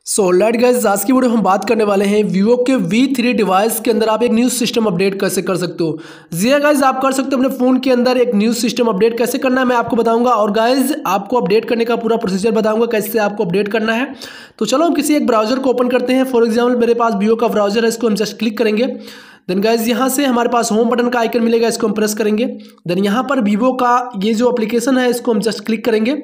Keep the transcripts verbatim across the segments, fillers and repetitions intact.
So light guys, आज की video हम बात करने वाले हैं वीवो के वी थ्री डिवाइस के अंदर आप एक न्यूज़ सिस्टम अपडेट कैसे कर सकते हो। जी हाँ गाइस, आप कर सकते हो अपने फ़ोन के अंदर एक न्यूज़ सिस्टम अपडेट कैसे करना है मैं आपको बताऊंगा। और गाइस आपको अपडेट करने का पूरा प्रोसीजर बताऊंगा कैसे आपको अपडेट करना है। तो चलो हम किसी एक ब्राउजर को ओपन करते हैं। फॉर एग्जाम्पल मेरे पास वीवो का ब्राउजर है, इसको हम जस्ट क्लिक करेंगे। देन गाइज यहाँ से हमारे पास होम बटन का आइकन मिलेगा, इसको हम प्रेस करेंगे। देन यहाँ पर वीवो का ये जो एप्लीकेशन है इसको हम जस्ट क्लिक करेंगे।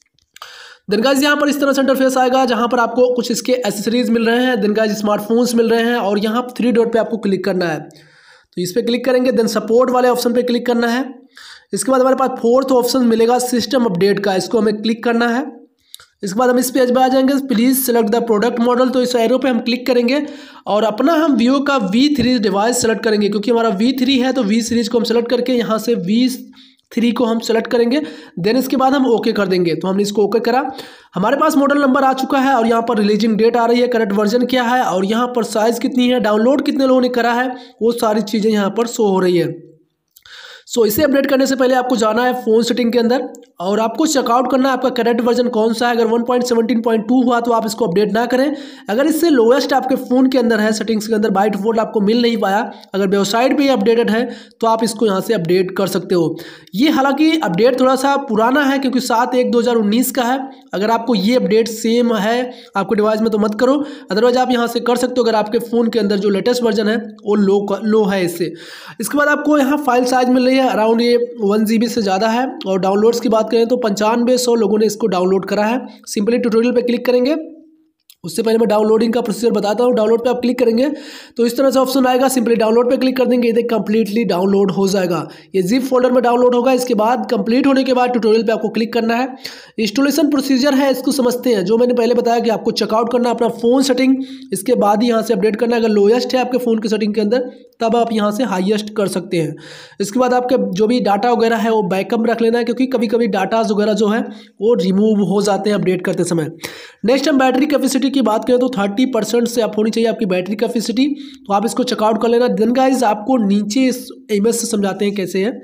देन गाइज यहाँ पर इस तरह से इंटरफेस आएगा जहाँ पर आपको कुछ इसके एसेसरीज मिल रहे हैं। देन गाइज स्मार्टफोन्स मिल रहे हैं और यहाँ थ्री डॉट पे आपको क्लिक करना है, तो इस पर क्लिक करेंगे। देन सपोर्ट वाले ऑप्शन पे क्लिक करना है। इसके बाद हमारे पास फोर्थ ऑप्शन मिलेगा सिस्टम अपडेट का, इसको हमें क्लिक करना है। इसके बाद हम इस पेज पर आ जाएंगे, please select the product model, तो इस एरो पे हम क्लिक करेंगे और अपना हम वीवो का वी थ्री डिवाइस सेलेक्ट करेंगे। क्योंकि हमारा वी थ्री है तो वी सीरीज को हम सेलेक्ट करके यहाँ से वी थ्री को हम सेलेक्ट करेंगे। देन इसके बाद हम ओके कर देंगे। तो हमने इसको ओके करा, हमारे पास मॉडल नंबर आ चुका है और यहाँ पर रिलीजिंग डेट आ रही है, करंट वर्जन क्या है और यहाँ पर साइज़ कितनी है, डाउनलोड कितने लोगों ने करा है, वो सारी चीज़ें यहाँ पर शो हो रही है। सो so, इसे अपडेट करने से पहले आपको जाना है फ़ोन सेटिंग के अंदर और आपको चेकआउट करना है आपका करंट वर्जन कौन सा है। अगर one point seventeen point two हुआ तो आप इसको अपडेट ना करें। अगर इससे लोएस्ट आपके फ़ोन के अंदर है सेटिंग्स के अंदर, बाय डिफॉल्ट आपको मिल नहीं पाया, अगर वेबसाइट पे अपडेटेड है तो आप इसको यहाँ से अपडेट कर सकते हो। ये हालांकि अपडेट थोड़ा सा पुराना है क्योंकि सात एक दो हज़ार उन्नीस का है। अगर आपको ये अपडेट सेम है आपके डिवाइस में तो मत करो, अदरवाइज आप यहाँ से कर सकते हो अगर आपके फ़ोन के अंदर जो लेटेस्ट वर्जन है वो लो लो है इससे। इसके बाद आपको यहाँ फाइल साइज मिल रही है अराउंड ये वन जी बी से ज़्यादा है। और डाउनलोड्स की बात करें तो पंचानवे सौ लोगों ने इसको डाउनलोड करा है। सिंपली ट्यूटोरियल पे क्लिक करेंगे। उससे पहले मैं डाउनलोडिंग का प्रोसीजर बताता हूँ। डाउनलोड पे आप क्लिक करेंगे तो इस तरह से ऑप्शन आएगा, सिंपली डाउनलोड पे क्लिक कर देंगे, ये कंप्लीटली डाउनलोड हो जाएगा। ये जिप फोल्डर में डाउनलोड होगा। इसके बाद कंप्लीट होने के बाद ट्यूटोरियल पे आपको क्लिक करना है। इंस्टॉलेशन प्रोसीजर है, इसको समझते हैं। जो मैंने पहले बताया कि आपको चेकआउट करना अपना फ़ोन सेटिंग, इसके बाद ही यहाँ से अपडेट करना है। अगर लोएस्ट है आपके फ़ोन की सेटिंग के अंदर तब आप यहाँ से हाईएस्ट कर सकते हैं। इसके बाद आपके जो भी डाटा वगैरह है वो बैकअप रख लेना है, क्योंकि कभी कभी डाटाज वगैरह जो है वो रिमूव हो जाते हैं अपडेट करते समय। नेक्स्ट हम बैटरी कैपेसिटी की बात करें तो थर्टी परसेंट से आप होनी चाहिए आपकी बैटरी कैपेसिटी, तो आप इसको चेकआउट कर लेना। देन गाइस आपको नीचे इस इमेज से समझाते हैं कैसे है।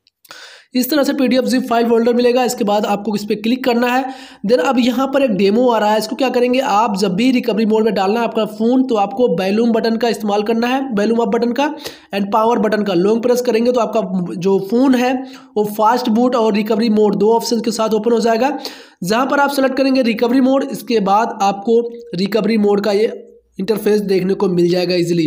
इस तरह से पीडीएफ जिप फाइल फोल्डर मिलेगा। इसके बाद आपको इस पर क्लिक करना है। देन अब यहाँ पर एक डेमो आ रहा है, इसको क्या करेंगे आप जब भी रिकवरी मोड में डालना है आपका फ़ोन तो आपको वॉल्यूम बटन का इस्तेमाल करना है, वॉल्यूम अप बटन का एंड पावर बटन का लॉन्ग प्रेस करेंगे तो आपका जो फ़ोन है वो फास्ट बूट और रिकवरी मोड दो ऑप्शन के साथ ओपन हो जाएगा। जहाँ पर आप सेलेक्ट करेंगे रिकवरी मोड, इसके बाद आपको रिकवरी मोड का ये इंटरफेस देखने को मिल जाएगा ईजिली।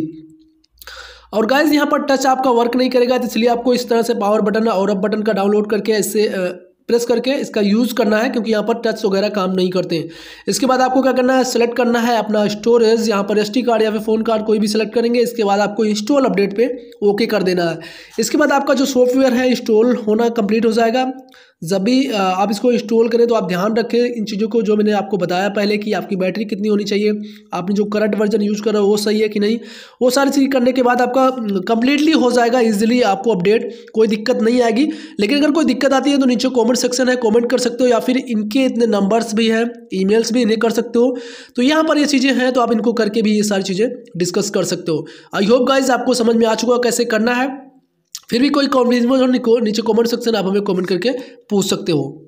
और गाइज यहाँ पर टच आपका वर्क नहीं करेगा, तो इसलिए आपको इस तरह से पावर बटन और अप बटन का डाउनलोड करके इससे प्रेस करके इसका यूज़ करना है, क्योंकि यहाँ पर टच वगैरह काम नहीं करते हैं। इसके बाद आपको क्या करना है, सेलेक्ट करना है अपना स्टोरेज, यहाँ पर एसडी कार्ड या फिर फ़ोन कार्ड कोई भी सेलेक्ट करेंगे। इसके बाद आपको इंस्टॉल अपडेट पे ओके कर देना है। इसके बाद आपका जो सॉफ्टवेयर है इंस्टॉल होना कंप्लीट हो जाएगा। जब भी आप इसको इंस्टॉल करें तो आप ध्यान रखें इन चीज़ों को, जो मैंने आपको बताया पहले कि आपकी बैटरी कितनी होनी चाहिए, आपने जो करंट वर्जन यूज़ करा वो सही है कि नहीं, वो सारी चीज़ करने के बाद आपका कंप्लीटली हो जाएगा ईजिली, आपको अपडेट कोई दिक्कत नहीं आएगी। लेकिन अगर कोई दिक्कत आती है तो नीचे कमेंट सेक्शन है, कमेंट कर सकते हो, या फिर इनके इतने नंबर्स भी हैं, ईमेल्स भी इन्हें कर सकते हो। तो यहाँ पर ये चीज़ें हैं तो आप इनको करके भी ये सारी चीज़ें डिस्कस कर सकते हो। आई होप गाइज आपको समझ में आ चुका कैसे करना है। फिर भी कोई कॉन्फ्यूजन हो नीचे कमेंट सेक्शन आप हमें कमेंट करके पूछ सकते हो।